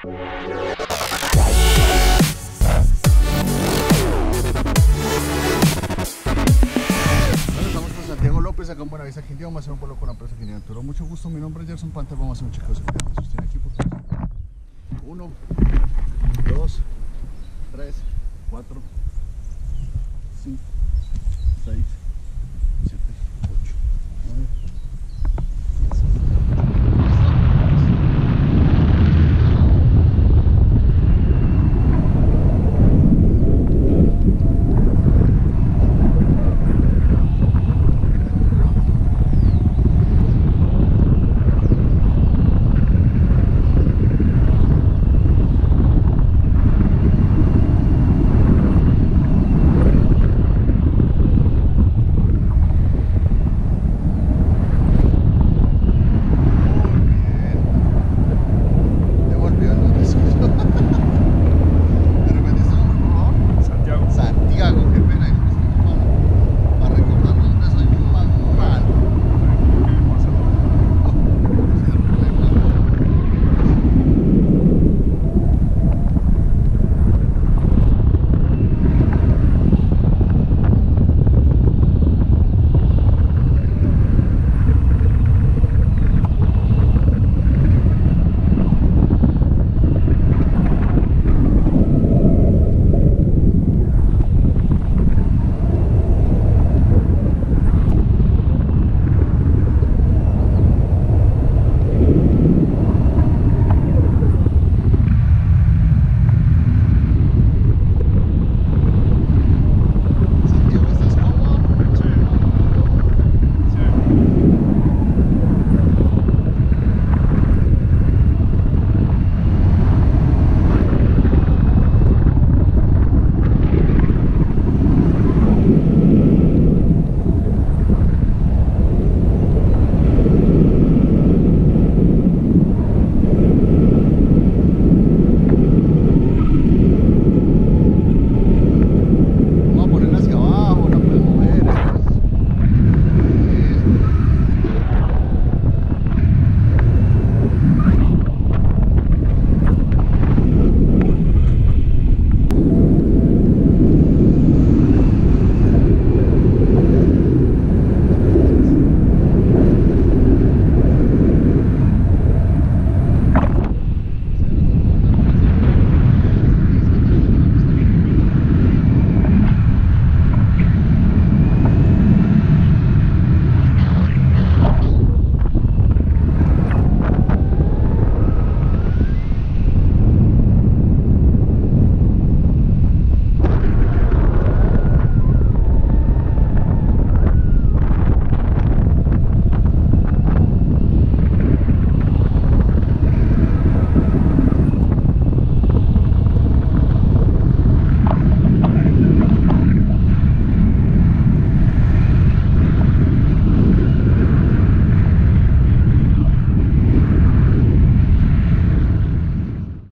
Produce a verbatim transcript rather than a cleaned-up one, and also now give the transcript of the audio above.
Acá en Buenavista, Quindío, vamos a hacer un vuelo con la empresa Quindío Tour. Mucho gusto, mi nombre es Gerson Panther, vamos a hacer un chequeo de seguridad. Me sostiene aquí, por favor. Uno, dos, tres, cuatro, cinco, seis,